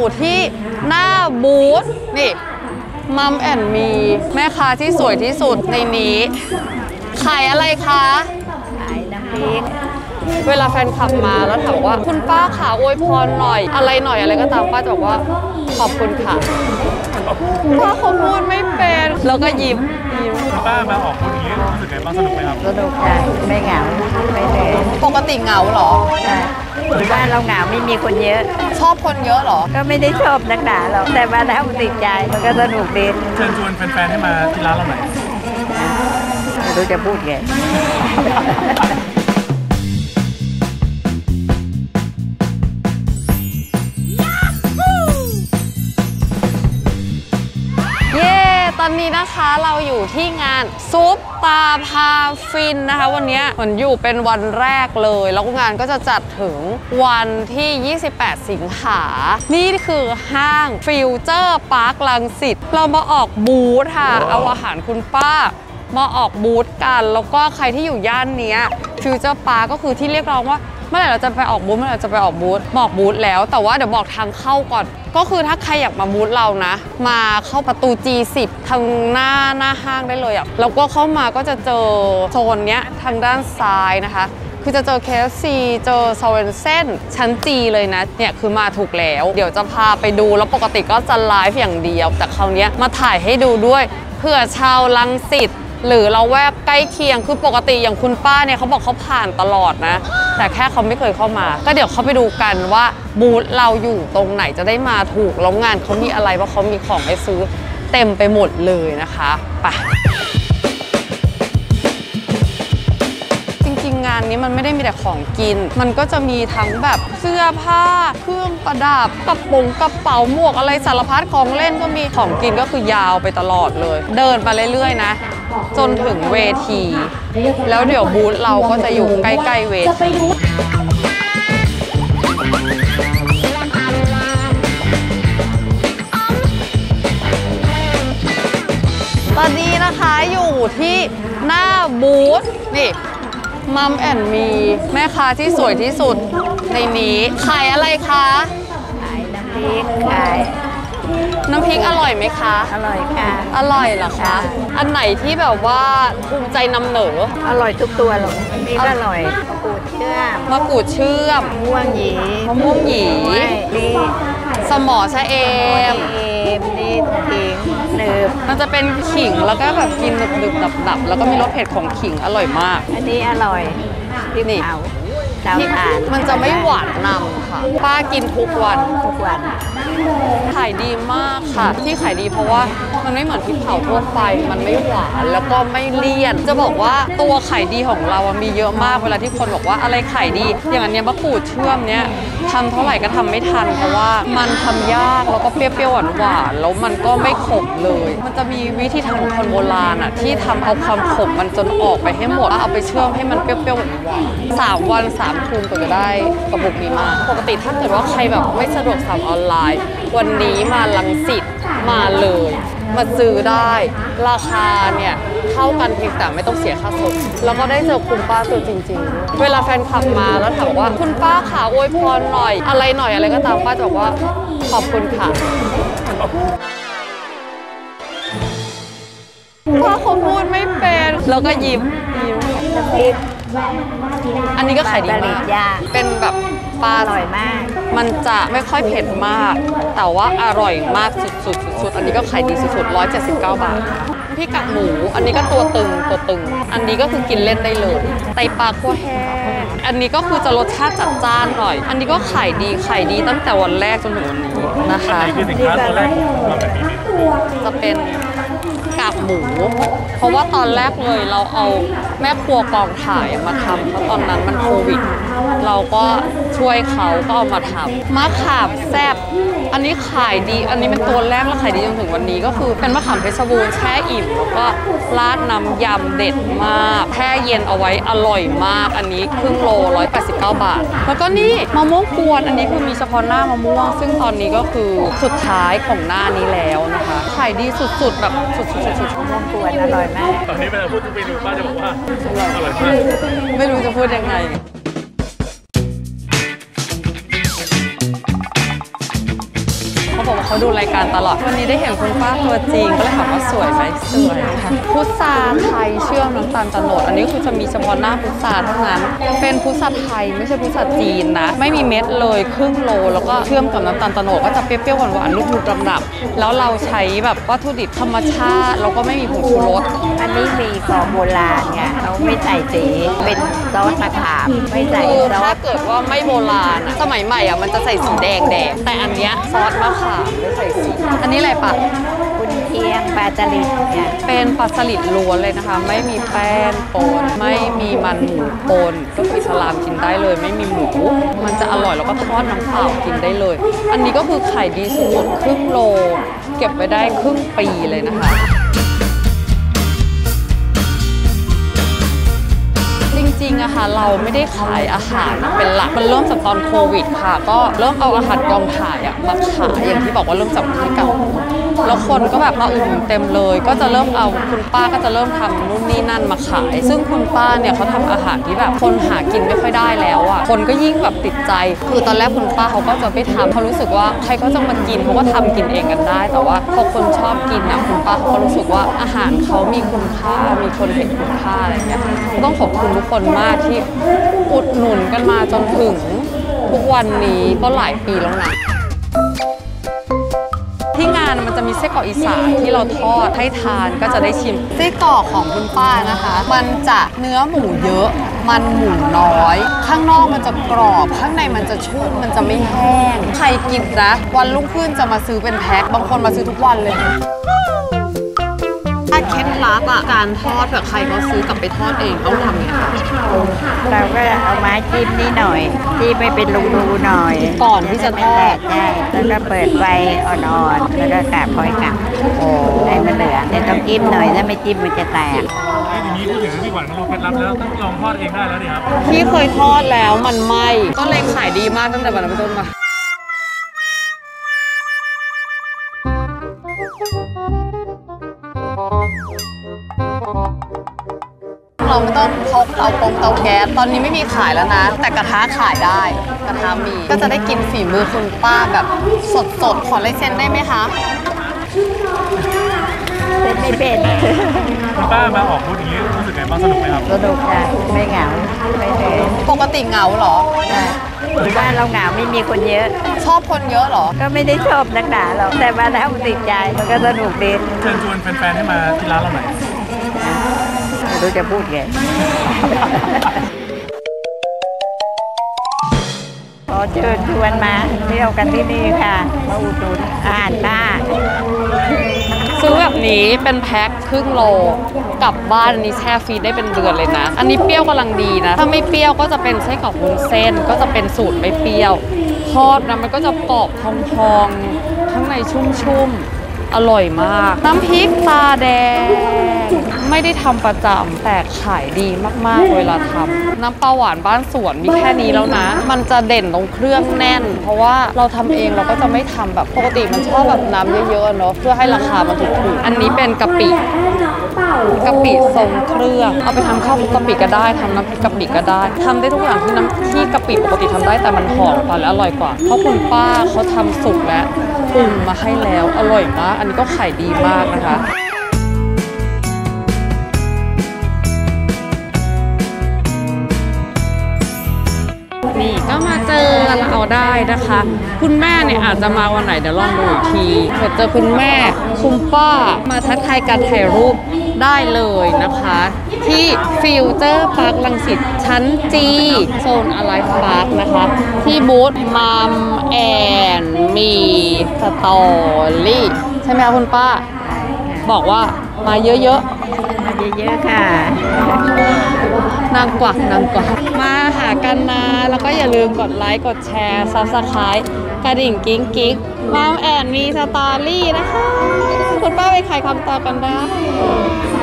ที่หน้าบูธนี่มัมแอนมีแม่ค้าที่สวยที่สุดในนี้ขายอะไรคะขายน้ำพริกเวลาแฟนคลับมาแล้วถามว่าคุณป้าขาอวยพรหน่อยอะไรก็ตามป้าจะบอกว่าขอบคุณค่ะป้าเขาพูดไม่เป็นแล้วก็ยิ้มป้ามาออกพูดอย่างนี้รู้สึกไงบ้างสนุกไหมครับสนุกค่ะไม่เหงาไม่เหนื่อยปกติเหงาเหรอใช่บ้านเราเหงาไม่มีคนเยอะชอบคนเยอะเหรอก็ไม่ได้ชอบนักหนาหรอกแต่มาแล้วติดใจมันก็สนุกดีเชิญชวนแฟนๆให้มาที่ร้านเราหน่อยไม่รู้จะพูดไงตอนนี้นะคะเราอยู่ที่งานซุปตาพาฟินนะคะวันนี้เหมือนอยู่เป็นวันแรกเลยแล้วงานก็จะจัดถึงวันที่28สิงหานี่คือห้างฟิวเจอร์พาร์ครังสิตเรามาออกบูธค่ะเอาอาหารคุณป้ามาออกบูธกันแล้วก็ใครที่อยู่ย่านนี้ฟิวเจอร์พาร์คก็คือที่เรียกร้องว่าเมื่อไหร่เราจะไปออกบูธบอกบูธแล้วแต่ว่าเดี๋ยวบอกทางเข้าก่อนก็คือถ้าใครอยากมาบูธเรานะมาเข้าประตู G10 ทางหน้าห้างได้เลยอ่ะแล้วก็เข้ามาก็จะเจอโซนเนี้ยทางด้านซ้ายนะคะคือจะเจอ KFC เจอซาเวนเซ่นชั้น G เลยนะเนี่ยคือมาถูกแล้วเดี๋ยวจะพาไปดูแล้วปกติก็จะไลฟ์อย่างเดียวแต่คราวนี้มาถ่ายให้ดูด้วยเผื่อชาวรังสิตหรือเราแวกใกล้เคียงคือปกติอย่างคุณป้าเนี่ยเขาบอกเขาผ่านตลอดนะแต่แค่เขาไม่เคยเข้ามาก็เดี๋ยวเขาไปดูกันว่าบูธเราอยู่ตรงไหนจะได้มาถูกแล้วงานเขามีอะไรว่าเขามีของให้ซื้อเต็มไปหมดเลยนะคะไปจริงๆงานนี้มันไม่ได้มีแต่ของกินมันก็จะมีทั้งแบบเสื้อผ้าเครื่องประดับกระเป๋าหมวกอะไรสารพัดของเล่นก็มีของกินก็คือยาวไปตลอดเลยเดินไปเรื่อยๆนะจนถึงเวทีแล้วเดี๋ยวบูธเราก็จะอยู่ใกล้ๆเวทีตอนนี้นะคะอยู่ที่หน้าบูธนี่มัมแอนมีแม่ค้าที่สวยที่สุดในนี้ขายอะไรคะขายน้ำพริกขายน้ำพริกอร่อยไหมคะอร่อยค่ะอร่อยเหรอคะอันไหนที่แบบว่าภูมิใจนำเหนออร่อยทุกตัวหรอกนี่ก็อร่อยมะกรูดเชื่อมมะม่วงหยีนี่สมอชะเอมนี่ขิงหนึบมันจะเป็นขิงแล้วก็แบบกินหนึบๆดับๆแล้วก็มีรสเผ็ดของขิงอร่อยมากอันนี้อร่อยนี่ที่มันจะไม่หวานนำค่ะป้ากินทุกวันขายดีมากค่ะที่ขายดีเพราะว่ามันไม่เหมือนพริกเผาทั่วไปมันไม่หวานแล้วก็ไม่เลี่ยนจะบอกว่าตัวขายดีของเรามีเยอะมากเวลาที่คนบอกว่าอะไรขายดีอย่างอันนี้มะกรูดเชื่อมเนี้ยทำเท่าไหร่ก็ทำไม่ทันเพราะว่ามันทำยากแล้วก็เปรี้ยวๆหวานๆแล้วมันก็ไม่ขมเลยมันจะมีวิธีทำของคนโบราณอ่ะที่ทำเอาความขมมันจนออกไปให้หมดแล้วเอาไปเชื่อมให้มันเปรี้ยวๆหวานๆ3 วัน 3 คืนก็จะได้กระปุกนี้มาปกติถ้าเกิดว่าใครแบบไม่สะดวกสั่งออนไลน์วันนี้มารังสิตมาเลยมาซื้อได้ราคาเนี่ยเท่ากันเพียงแต่ไม่ต้องเสียค่าส่งแล้วก็ได้เจอคุณป้าตัวจริงๆเวลาแฟนคลับมาแล้วถามว่าคุณป้าขาอวยพรหน่อยอะไรก็ตามป้าจะบอกว่าขอบคุณค่ะป้าเขาพูดไม่เป็นแล้วก็ยิ้มอันนี้ก็ขายดีมากเป็นแบบปลาอร่อยมากมันจะไม่ค่อยเผ็ดมากแต่ว่าอร่อยมากสุดอันนี้ก็ขายดีสุดๆ179 บาทพี่กากหมูอันนี้ก็ตัวตึงอันนี้ก็คือกินเล่นได้เลยไตปลาคั่วแห้งอันนี้ก็คือจะรสชาติจัดจ้านหน่อยอันนี้ก็ขายดีตั้งแต่วันแรกจนถึงวันนี้นะคะจะเป็นกากหมูเพราะว่าตอนแรกเลยเราเอาแม่ครัวกองถ่ายมาทำเพราะตอนนั้นมันโควิดเราก็ช่วยเขาก็เอามาทำมะขามแซ่บอันนี้ขายดีอันนี้เป็นตัวแรกแล้วขายดีจนถึงวันนี้ก็คือเป็นมะขามเพชรบูรณ์แช่อิ่มแล้วก็ราดน้ำยำเด็ดมากแช่เย็นเอาไว้อร่อยมากอันนี้ครึ่งโล189 บาทแล้วก็นี่มะม่วงกวนอันนี้คือมีเฉพาะหน้ามะม่วงซึ่งตอนนี้ก็คือสุดท้ายของหน้านี้แล้วนะคะขายดีสุดๆแบบสุดมะม่วงกวนอร่อยมากตอนนี้เวลาพูดถึงเมนูป้าจะบอกว่าอร่อยมากไม่รู้จะพูดยังไงเขาดูรายการตลอดวันนี้ได้เห็นคุณป้าตัวจริงก็เลยถามว่าสวยไหมสวยค่ะพุทราไทยเชื่อมน้ำตาลโตนดอันนี้คือจะมีเฉพาะหน้าพุทราเท่านั้นเป็นพุทราไทยไม่ใช่พุทราจีนนะไม่มีเม็ดเลยครึ่งโลแล้วก็เชื่อมกับน้ำตาลโตนดก็จะเปรี้ยวๆหวานๆนุ่มๆดำๆแล้วเราใช้แบบวัตถุดิบธรรมชาติแล้วก็ไม่มีผงชูรสอันนี้มีของโบราณไงเขาไม่ใส่สีเป็นซอสมะขามไม่ใส่คือซอถ้าสเกิดว่าไม่โบราณอะสมัยใหม่อะมันจะใส่สีแดงแต่อันเนี้ยซอสมะขามไม่ใส่สีอันนี้อะไรปะคุณเชียงปลาจลิดเนี่ยเป็นปลาสลิดล้วนเลยนะคะ ไม่มีแป้งปนไม่มีมันหมูปนก็คืออิสลามกินได้เลย ไม่มีหมูมันจะอร่อยแล้วก็ทอดน้ำเปล่ากินได้เลย อันนี้ก็คือไข่ดีสุดๆครึ่งโล เก็บไปได้ครึ่งปีเลยนะคะจริงๆอะค่ะเราไม่ได้ขายอาหารเป็นหลักมันเริ่มจากตอนโควิดค่ะก็เริ่มเอาอาหารกองถ่ายอะมาขายอย่างที่บอกว่าเริ่มจากที่เก่าแล้วคนก็แบบมาอุดหนุนเต็มเลยก็จะเริ่มเอาคุณป้าก็จะเริ่มทำนู่นนี่นั่นมาขายซึ่งคุณป้าเนี่ยเขาทำอาหารที่แบบคนหากินไม่ค่อยได้แล้วอะคนก็ยิ่งแบบติดใจคือตอนแรกคุณป้าเขาก็จะไม่ทำเขารู้สึกว่าใครก็จะมากินเขาก็ทำกินเองกันได้แต่ว่าพอคนชอบกินนะคุณป้าเขาก็รู้สึกว่าอาหารเขามีคุณค่ามีคนเห็นคุณค่าอะไรอย่างเงี้ยต้องขอบคุณทุกคนมากที่อุดหนุนกันมาจนถึงทุกวันนี้ก็หลายปีแล้วนะที่งานมันจะมีไส้กรอกอีสานที่เราทอดให้ทานก็จะได้ชิมไส้กรอกของคุณป้านะคะมันจะเนื้อหมูเยอะมันหมูน้อยข้างนอกมันจะกรอบข้างในมันจะชุ่มมันจะไม่แห้งใครกินนะวันรุ่งขึ้นจะมาซื้อเป็นแพ็คบางคนมาซื้อทุกวันเลยถ้าเคล็ดลับอ่ะการทอดแบบใครเขาซื้อกลับไปทอดเองต้องทำยังไงเราก็เอาไม้จิ้มนิดหน่อยจิ้มไปเป็นรูๆหน่อยก่อนที่จะทอดใช่แล้วก็เปิดไฟอ่อนๆแล้วก็กะคอยกลับให้มันเหลืองแต่ต้องจิ้มหน่อยถ้าไม่จิ้มมันจะแตกทีนี้พูดถึงพี่ขวัญมารู้เคล็ดลับแล้วต้องลองทอดเองได้แล้วดิครับพี่เคยทอดแล้วมันไหม้ก็เลยขายดีมากตั้งแต่วันนั้นเป็นต้นมาเราไม่ต้องพกเตาแก๊สตอนนี้ไม่มีขายแล้วนะแต่กระทะขายได้กระทะมีก็จะได้กินฝีมือคุณป้าแบบสดๆขอลายเซ็นได้ไหมคะเป็นไม่เป็นคุณป้ามาออกบูธอย่างนี้รู้สึกไงบ้างสนุกไหมครับสนุกค่ะไม่เหงาไม่เหนื่อยปกติเหงาเหรอบ้านเราเหงาไม่มีคนเยอะชอบคนเยอะเหรอก็ไม่ได้ชอบนักหนาหรอกแต่มาแล้วติดใจมันก็สนุกดีเชิญชวนแฟนๆให้มาที่ร้านเราหน่อยไม่รู้จะพูดไงขอเชิญชวนมาเที่ยวกันที่นี่ค่ะมาอุดหนุนอาหารป้าซื้อแบบนี้เป็นแพ็คครึ่งโลกลับบ้านอันนี้แช่ฟรีได้เป็นเดือนเลยนะ อันนี้เปรี้ยวกำลังดีนะถ้าไม่เปรี้ยวก็จะเป็นไส้กรอกวุ้นเส้นก็จะเป็นสูตรไม่เปรี้ยวทอดนะมันก็จะกรอบทองๆข้างในชุ่มๆอร่อยมากน้ำพริกตาแดงไม่ได้ทำประจำแต่ขายดีมากๆเวลาทำน้ำปลาหวานบ้านสวนมีแค่นี้แล้วนะมันจะเด่นตรงเครื่องแน่น เพราะว่าเราทำเองเราก็จะไม่ทำแบบปกติมันชอบแบบน้ำเยอะๆเนาะเพื่อให้ราคามันถูกๆอันนี้เป็นกะปิทรงเครื่องเอาไปทำข้าวคลุกกะปิก็ได้ทำน้ำพริกกะปิก็ได้ทำได้ทุกอย่างที่กะปิปกติทำได้แต่มันหอมกว่าและอร่อยกว่าเพราะคุณป้าเขาทำสุกและปรุงมาให้แล้วอร่อยมากอันนี้ก็ขายดีมากนะคะนี่ก็มาเจอเราได้นะคะ คุณแม่เนี่ยอาจจะมาวันไหนเดี๋ยวลองดูอีกทีเผื่อเจอคุณแม่คุณป้ามาทักทายการถ่ายรูปได้เลยนะคะ ที่ฟิวเจอร์พาร์ครังสิตชั้นจีโซนอะไรพาร์คนะคะ ที่บูธมัมแอนมีสตอรี่ใช่ไหมคะคุณป้าบอกว่ามาเยอะๆมาเยอะๆค่ะนางกวักมาหากันนะแล้วก็อย่าลืมกดไลค์กดแชร์ Subscribe กระดิ่งกิ๊งมัมแอนมีสตอรี่นะคะคุณป้าไปขายคำตอบกันได้